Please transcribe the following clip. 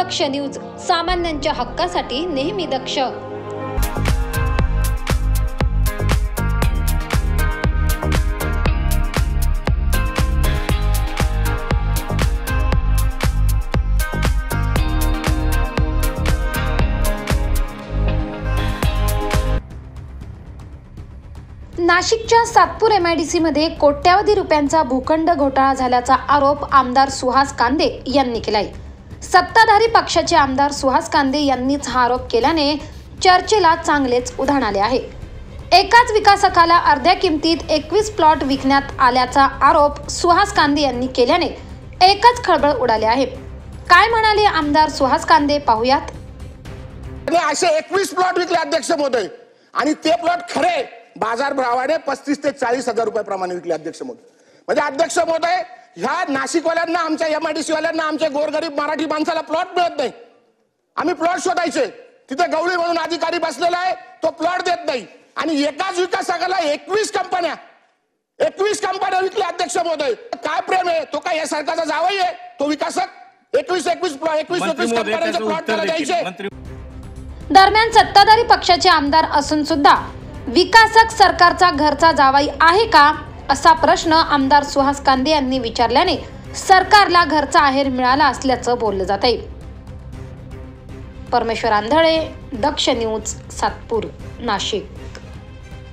दक्ष news, सामान्यांच्या हक्कासाठी नेहमी दक्ष। नाशिकच्या सातपूर MIDC मध्ये कोट्यावधी रुपयांचा भूखंड घोटाळा झाल्याचा आरोप आमदार सुहास कांदे यांनी केलाय। सत्ताधारी पक्षाचे आमदार सुहास कांदे यांनीच हा आरोप केल्याने चर्चेला चांगलेच उधाण आले आहे। एकाच विकासकाला अर्ध्या किमतीत 21 प्लॉट विकण्यात आल्याचा आरोप सुहास कांदे यांनी केल्याने एकच खळबळ उडाली आहे। काय म्हणाले आमदार सुहास कांदे पाहूयात। असे 21 प्लॉट विकले अध्यक्ष महोदय, आणि ते प्लॉट खरे बाजार भावाने 35 ते 40 हजार रुपये प्रमाणे विकले अध्यक्ष महोदय। म्हणजे अध्यक्ष महोदय, ह्या नाशिकवाल्यांना, आमच्या MIDC वाल्यांना, आमच्या गोरगरीब मराठी माणसाला प्लॉट मिळत नाही। आम्ही प्लॉट शोधायचे, तिथे गवळी म्हणून अधिकारी बसलेला आहे, तो प्लॉट देत नाही। आणि एकाच विकासकाला 21 कंपन्या विकल्या अध्यक्ष महोदय। काय प्रेम आहे? तो काय या सरकारचा जावई आहे तो विकासक? 21 कंपन्यांचे प्लॉट त्याला द्यायचे। दरम्यान सत्ताधारी पक्षाचे आमदार असून सुद्धा विकासक सरकारचा घरचा जावई आहे का, असा प्रश्न आमदार सुहास कांदे यांनी विचारल्याने सरकारला घरचा आहेर मिळाला असल्याचं बोललं जात आहे। परमेश्वर आंधळे, दक्ष न्यूज, सातपूर, नाशिक।